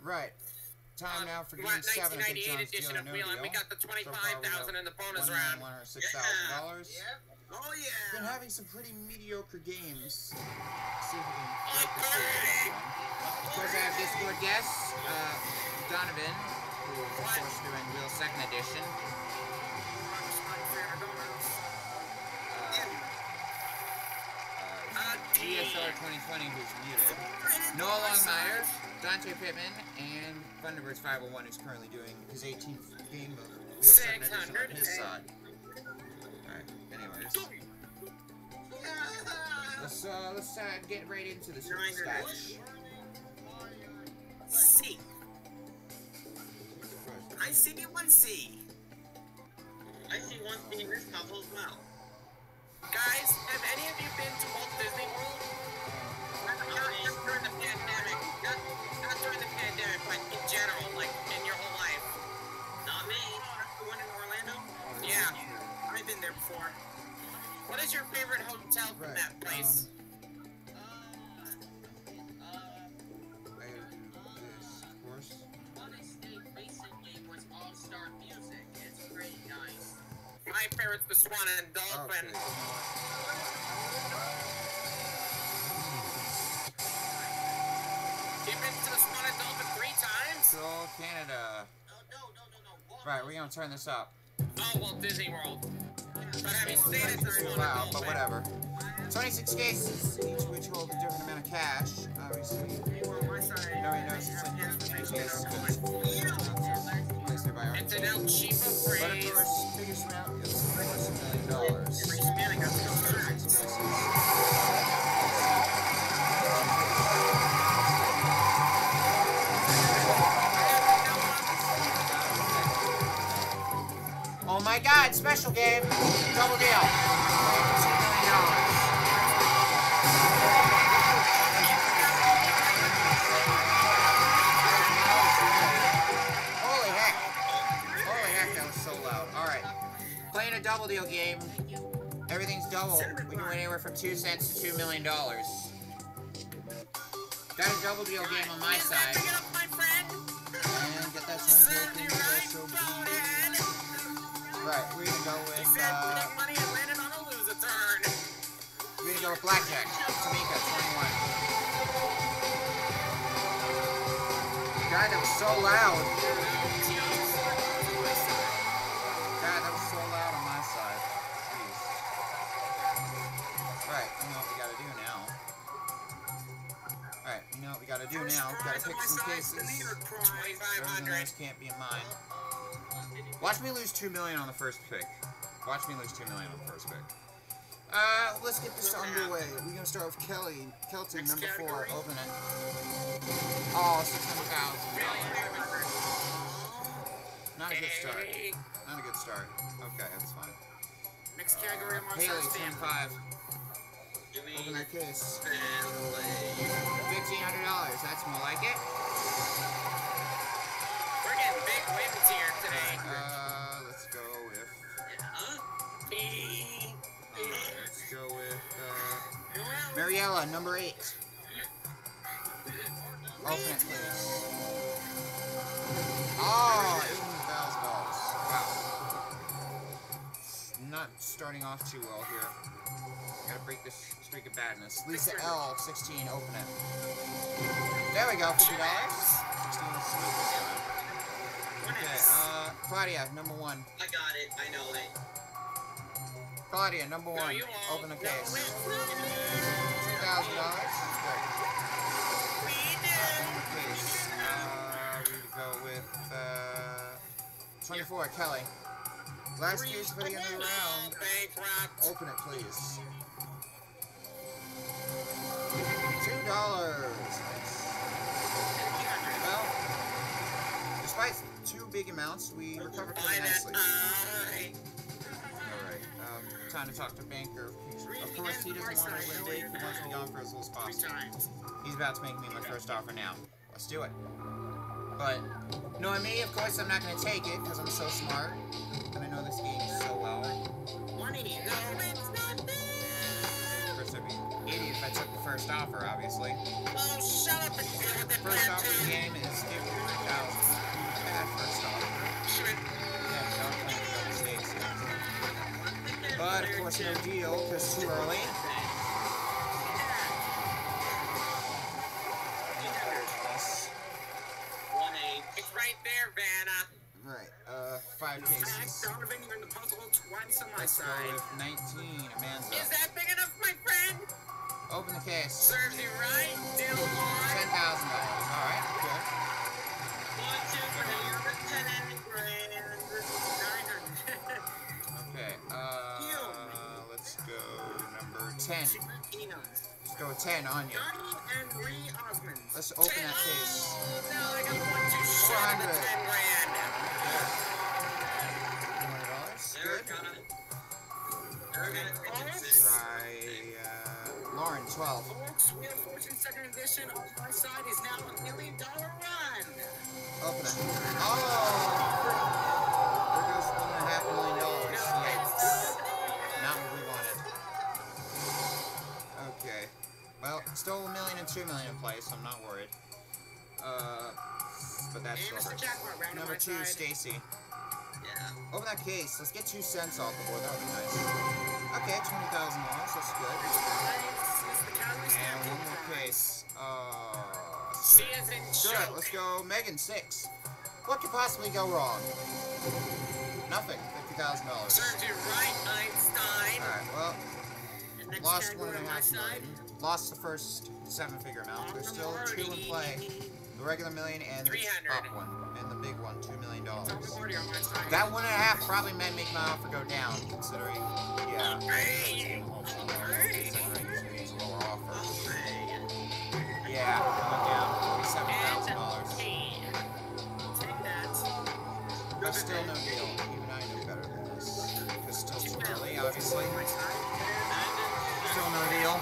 Right. Time now for game 7 of Big 1998 John's edition Deal or of No Wheel, Deal. and we got the So far we $25,000 in the bonus got round. $1,106,000. Yep. Oh yeah. Been having some pretty mediocre games. See if we can Oh, break the streak with this one. Of course, I have Discord guests, Donovan, who is of course doing Wheel 2nd Edition. GSR 2020, who's muted. Noah Longmire, Dante Pittman, and Thunderbirds 501, who's currently doing his 18th game of Wheel 2nd Edition on his side. Alright, anyways. Let's get right into this sketch. C. I see one C. I see one C in this couple as well. Guys, have any of you been to Walt Disney World? Not during the pandemic. Not during the pandemic, but in general, like in your whole life. Not me. The one in Orlando? Yeah. I've been there before. What is your favorite hotel from that place? Of course. Recently was All-Star Music. It's pretty nice. My favorite's the Swan and Dolphin. Okay. You've been to the Swan and Dolphin 3 times? Go Canada. No. Right, we're gonna turn this up. Oh, Walt Disney World. But have you stayed at the It's Swan too loud, and but Dolphin? whatever. 26 cases, each which hold a different amount of cash. Obviously, On my side. nobody knows it's like each case because placed there by our It's an El Cheapo But of phrase. course, biggest amount is of course $1 million. Every spin I got to go third. 26 cases. Oh my God! Special game, double deal, $2 million. Holy heck! Holy heck! That was so loud. All right, playing a double deal game. Everything's double. We can win anywhere from 2 cents to $2 million. Got a double deal game on my side. Pick it up, my friend. And get that Served you right, bonehead. Right, we're gonna go He with, said take money and landed on a loser turn. we're gonna go with Blackjack. Tamika, 21. God, that was so loud. God, that was so loud on my side. Jeez. Right, you know what we gotta do now. Alright, you know what we gotta do now. Gotta pick some cases. Everything else can't be in mine. Watch me lose $2 million on the first pick. Watch me lose $2 million on the first pick. Let's get this underway. We're gonna start with Kelton, number 4. Open it. Oh, $600,000. Not a good start. Not a good start. Okay, that's fine. Next category I'm on Haley, stand. 25. Open that case. $1,500. That's more like it. We're getting big wins here today. Let's go with. B. Let's go with. Mariella, number 8. Open it, please. Oh, $18,000. Wow. Not starting off too well here. Gotta break this streak of badness. Lisa L, 16. Open it. There we go. $50. 16 sweet this time. Okay, Claudia, number 1. I got it. I know it. Claudia, number 1. No, you won't. Open the case. No, $2,000. We did. Case. We go with 24. Kelly. Last case for the end of the round. Bankrupt. Open it, please. $2. Well, despite 2 big amounts, we recovered pretty nicely. Alright, time to talk to Banker. Of course, he doesn't want to win big. He wants to be gone for as little as possible. He's about to make me my first offer now. Let's do it. But, knowing me, of course, I'm not going to take it because I'm so smart. And I know this game so well. 180. No, it's not there. First, I'd be an idiot if I took the first offer, obviously. Oh, shut up and deal with it, First offer of the Plankton. game is stupid. course, no deal, because too early. It's right there, Vanna. Right, 5 cases. Donovan, you're in the puzzle twice on my Let's go side. with 19, Amanda. Is that big enough, my friend? Open the case. Serves you right, deal $10,000. one. Alright, good. 1, 2, 3, 10 grand. 900. Okay, let's go number 10. Let's go with 10 on you. Johnny and Ree Osmond. Let's open that case. No, I got one too short of the 10 grand. $200. They're Good. gonna Try, Lauren, 12. Folks, Wheel of Fortune second edition on my side is now $1 million run. Open it. Oh! There goes $1.5 million. Yes. Not what we wanted. Okay. Well, still $1 million and $2 million in play, so I'm not worried. But that's And over. Mr. Jackpot round on Number my 2, side. Stacy. Yeah. Open that case. Let's get 2 cents off the board. That would be nice. Okay, $20,000. That's good. It's the calorie And stamp one more prize. case. She is in Good. joke. Let's go Megan 6. What could possibly go wrong? Nothing. $50,000. Serves you right, Einstein. Alright, well, And next lost category on my $1.5 side. million. Lost the first 7-figure amount. There's still 2 in play. The regular million and the 300. top one. And the big one, $2 million. Tom Party on my side. That 1.5 probably may make my offer go down, considering, yeah. Hey. Considering it's a lower offer. Yeah, going down. $47,000. Take that. But still no deal. Even I know better than this. Because still too early, obviously. On my side. Still no deal.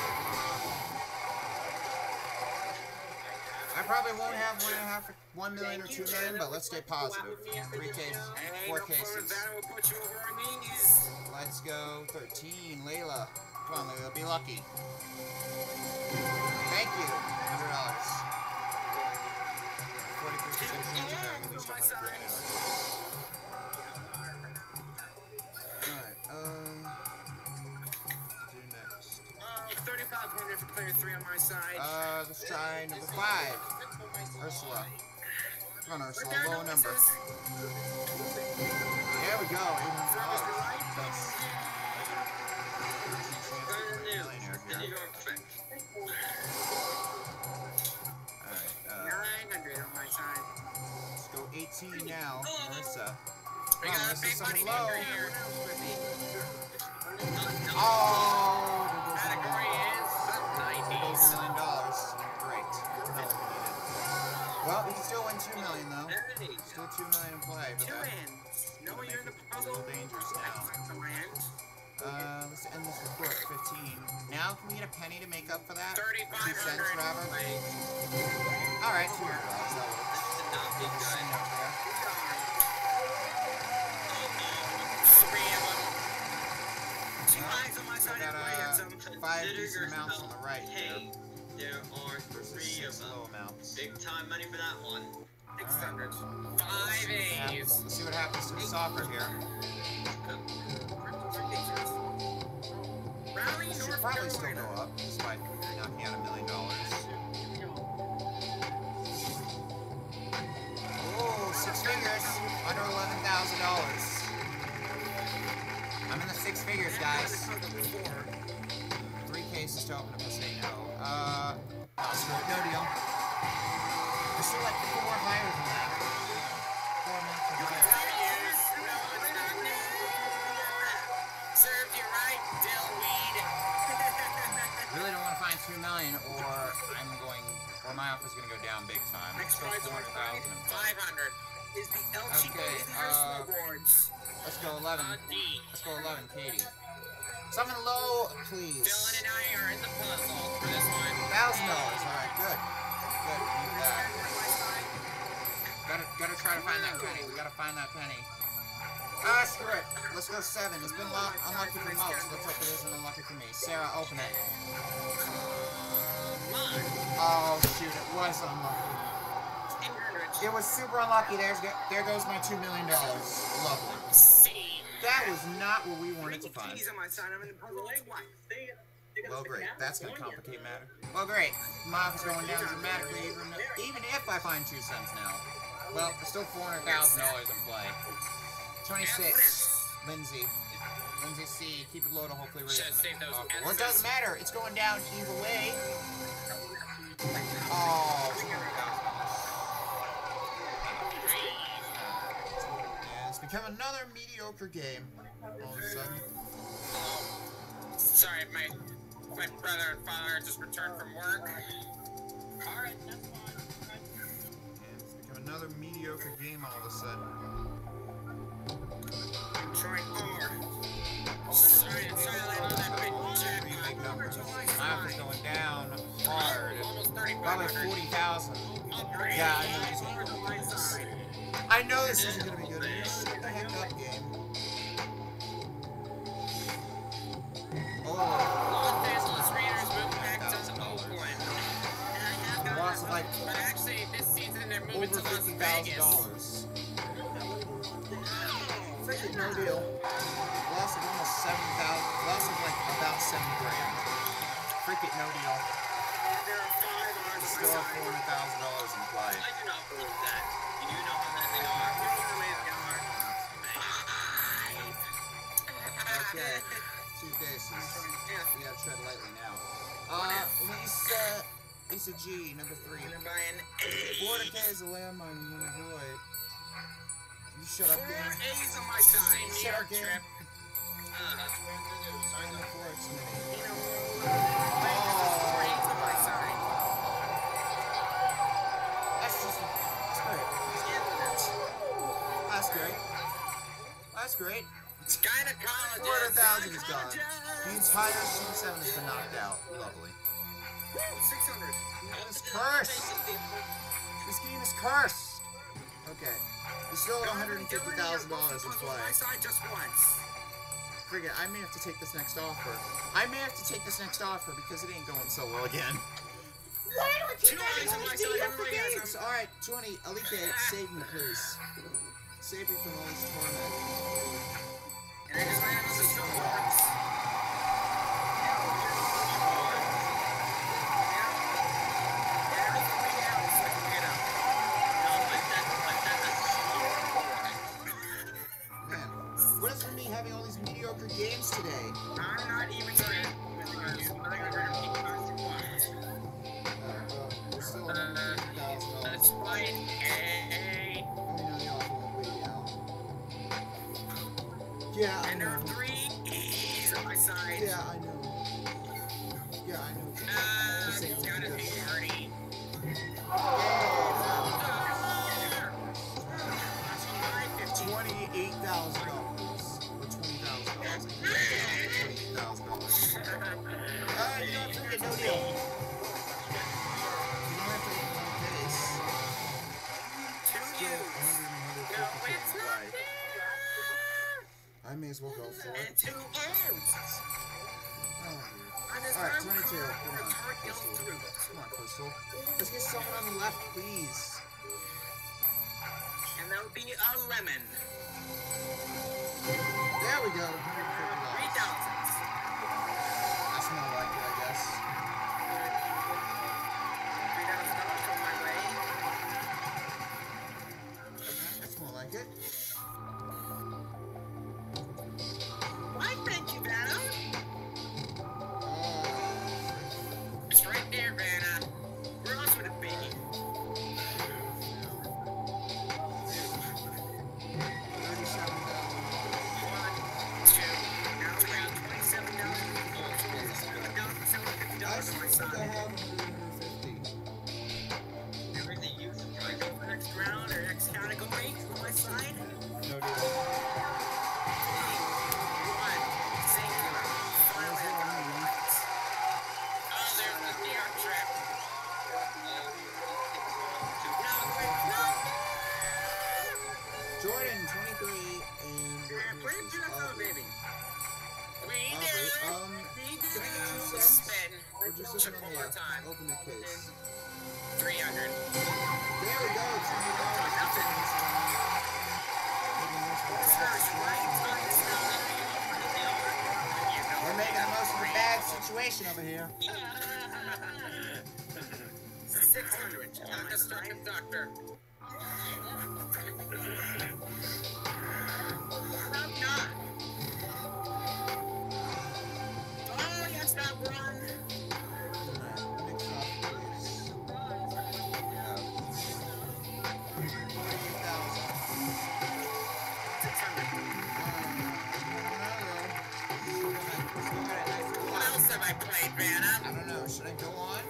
I probably won't have 1 million or 2 million, but let's stay positive. 3 cases, 4 cases. That will put you over our knees. Let's go 13, Layla. Come on, Layla, be lucky. Thank you. $100. 40% change of at least 100 grand. Alright, do next. 3,500 for player 3 on my side. Let's try number 5. Ursula. Come on, Ursula, low number. There we go. $800. Thanks. Alright, 900 on my side. let's go 18 now. Marissa. We Come on, got a Marissa, big something money low. maker here. Oh! Category is There goes $90. $1 million. Great. Not what we needed. Well, we can still win 2 million though. Still 2 million in play, but 2 that ends. No, would you're in make the it a puzzle. little dangerous now. On my end. Let's end this report at 15. Now, can we get a penny to make up for that? 2 $3,500. cents, rather. Alright, $200. That works. Send out there. Three of them. Two eyes on my So side. got Everybody had some. 5 decent amounts on the right there. Hey, there are Versus 3 of 6 low them. amounts. Big time money for that one. 600. 5 A's. Let's see what happens to the soccer here. Raleigh, It should North probably still Carolina. go up, despite knocking out $1 million. Oh, 6 figures. Under $11,000. I'm in the 6 figures, guys. 3 cases to open if I say no. Screw it. No deal. There's still like 4 higher than that. 4 amounts higher. Served you right, dillweed. Really don't want to find 2 million, or my offer's gonna go down big time. Let's go 400,000 in play. 500. Is the El Chico Okay, International Awards. Let's go 11. D. Let's go 11, Katie. Something low, please. Dylan and I are in the puzzle for this one. $1,000. Alright, good. Good. Need that. Gotta try to find that penny. We gotta find that penny. Screw it. Let's go 7. It's been unlucky for most. Let's hope it isn't unlucky for me. Sarah, open it. Mine. Oh, shoot. It was unlucky. 800. It was super unlucky. There goes my $2 million. Lovely. C. That was not what we wanted to Three find. keys on my side. I'm in the puzzle twice. Well, great. That's going to complicate matter. Well, great. My office going down dramatically, even if I find 2 cents now. Well, there's still $400,000 in play. 26. Lindsay. Lindsay C. Keep it low to hopefully raise Should've saved those it. Well, it doesn't matter. It's going down either way. Oh, yeah, it's become another mediocre game. All of a sudden. Sorry, my brother and father just returned from work. Alright, that's fine. Yeah, it's become another mediocre game all of a sudden. Trying hard. Sorry, I landed on that big Three big numbers. My office going down hard. almost Probably 3,500. 40,000. Yeah, I know this isn't going to be good. Shut the heck up, game. Oh. Los Angeles Raiders moved back to Oakland. Loss of like But actually, this season they're moving over to Las $50,000. Vegas. Freaking no deal. Loss of almost 7,000. Loss of like about 7 grand. Freaking no deal. There are 5 arms on Still my have $400,000 in play. I do not believe that. You do know how that they are. Okay. 2 cases. We gotta tread lightly now. Lisa G, number 3. Florida K is a landmine you want to avoid. You shut up, 4 game. A's on my side. Shut up, game. Trip. On the Forex Mini. Oh. 4 A's on my side. That's great. That's great. That's great. Gynecologist. 400,000 is gone. The entire Super 7 has been knocked out. Lovely. 600. It's cursed. This game is cursed. Okay. We still have $150,000 in play. My side just once. Forget, I may have to take this next offer. Because it ain't going so well again. Why do I keep 2 having A's all on my these side. mediocre Everybody has games? Alright, 20. Alike, save me, please. Save me from all this torment. And I just ran out of stores. Man, what is from me having all these mediocre games today? I'm not even going to We're still at $150,000. Let's play A. Yeah, I And there are know. 3 E's on my side. Yeah, I know. Yeah, I know. This ain't It's gotta good. be Marty. $28,000 or $20,000. $28,000. You don't have to get no deal. You don't have to get no case. Still 150 right. I may as well go for And it. 2 M's. Alright, 22. Come on, Crystal. Come on, Crystal. Let's get someone on the left, please. And that would be a lemon. There we go. $150. 3,000. That's more like it, I guess. $3,000 come my way. That's more like it. Why, thank you, Vanna. It's right there, Vanna. Where else would it be? Oh, there's the New York trip. Jordan, 23, and Baby. We Aubrey, did. can I get 2 cents? Spin. Or just Check open one the more left? time. Open the case. 300. There we go, $20. It's very right. situation over here. 600. Mr. Conductor. Oh, yes, that one. Mix up, please. 600. What else have I played, man? I don't know. Should I go on?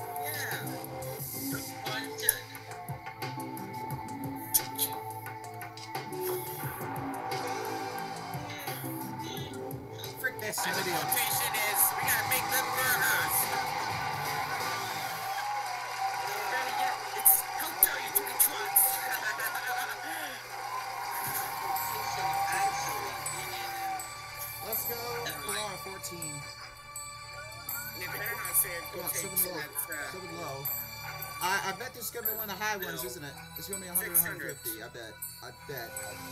Frick this The video. quotation is, we gotta make them burgers. It's how dare you take drugs. Let's go. Come on, 14. You better not say a Come on, quotation. so low. I bet this is gonna be one of the high ones, isn't it? It's gonna be 100, 150. I bet. Finally,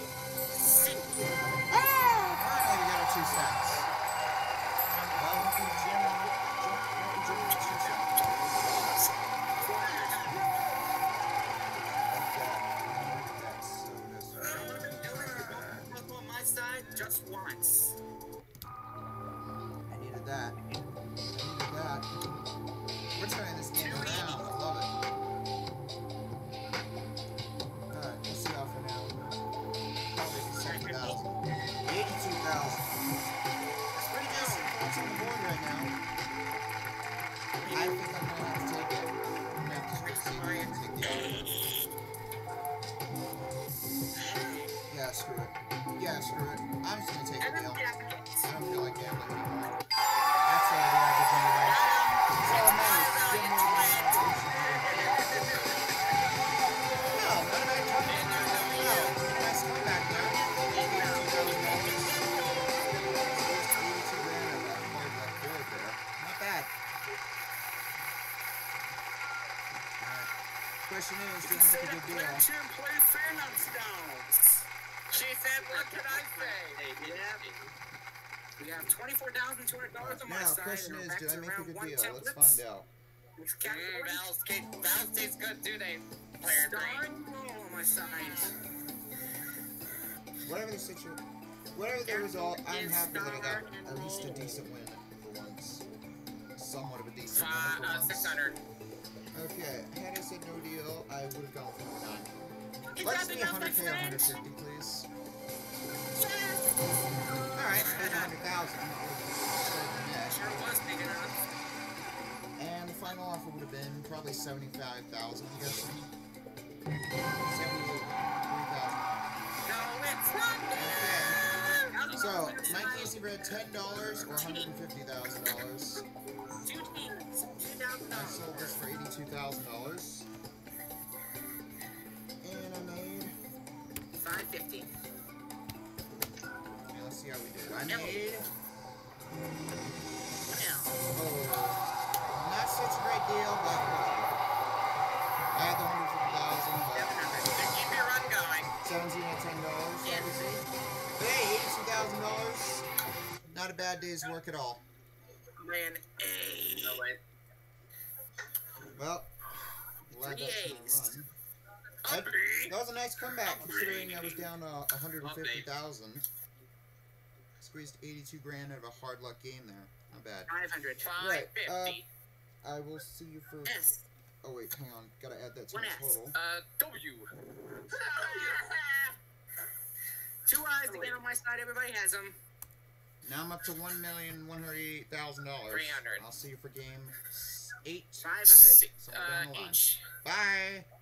we got our 2 cents. On my side, just once. I needed that. We're turning this game around. I love it. Alright, let's see how for now. Probably 7,000. 82,000. That's pretty good. What's on the board right now? I think I'm gonna have to take it. I'm gonna have to just see if I can take the other. Yeah, screw it. I'm just gonna take the deal. I don't feel like gambling anymore. That's all the average anyway. So nice. Give me no, not a bad comeback. No, nice comeback there. Not bad. Question is, do I make a good deal? Play Phantoms down. She said, what can I say? We have $24,200 on my Now, side. question and is, we're do back I to make a round good one deal? Let's templates. find out. Next category. Valves taste good, do they? Player green. Starring roll on my side. Whatever the result, I'm happy that I got at least a decent win for once. Somewhat of a decent win for once. 600. Okay, had I said no deal, I would have gone for 9. Is Let's that be enough, my 100K, friend? 150, please. Alright, there's 100,000. Sure was big enough. And the final offer would have been probably 75,000, I'm guessing. 73,000. No, it's not Okay. So, Mike Casey read $10 or $150,000. 2 teams, I $2,000. sold this for $82,000. And I made... $550. Now let's see how we did. I made... Now, Oh, not such a great deal, but whatever. I had the 150,000, but... 700. Keep your run going. 17 at $10, obviously. But hey, $82,000. Not a bad day's work at all. Man, A. No way. Well, glad Three that's A's. my run. That was a nice comeback, considering I was down 150,000. Squeezed 82 grand out of a hard luck game there. Not bad. 500. Right, 550. I will see you for... S. Oh wait, hang on. Gotta add that to One my S. total. W. 2 eyes again on my side. Everybody has them. Now I'm up to $1,188,000. 300. I'll see you for game 8. 500. Somewhere down the line. Each. Bye!